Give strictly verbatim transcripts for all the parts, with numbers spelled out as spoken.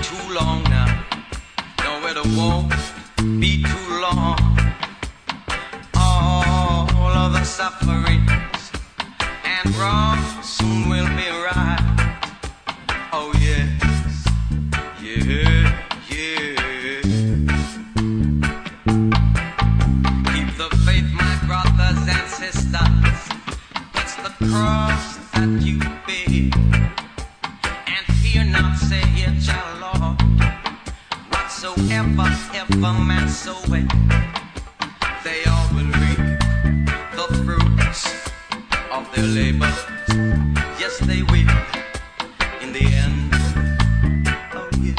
too long now. No, it won't be too long. All of the sufferings and wrongs soon will be right. Oh yes, yeah, yeah. Keep the faith, my brothers and sisters. It's the cross that you bear. And fear not, say it, child Lord. Whatsoever, ever man soweth, they all will reap the fruits of their labor. Yes, they will. In the end, oh yeah,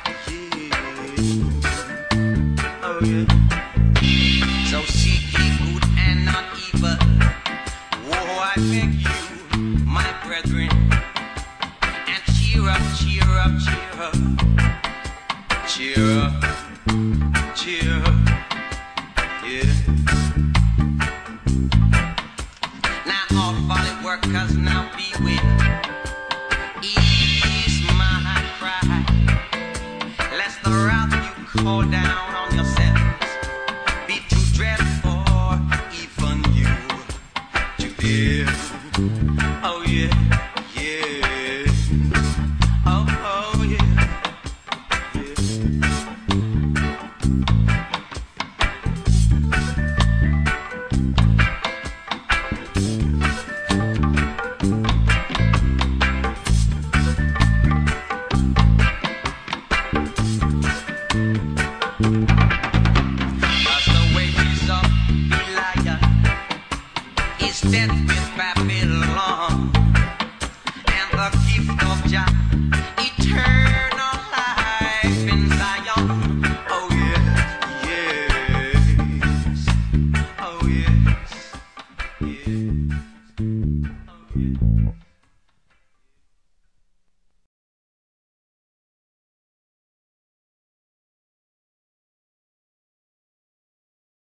yeah, oh yeah. So seek ye good and not evil. Oh, I beg you, my brethren, and cheer up, cheer up, cheer up, cheer up, cheer up, yeah. Now all folly workers, now beware. Lest the wrath you call down on yourselves be too dreadful even you to bear. Oh yeah, yeah. Oh, oh yeah, yeah. Cause the wages of Belial is death with Babylon.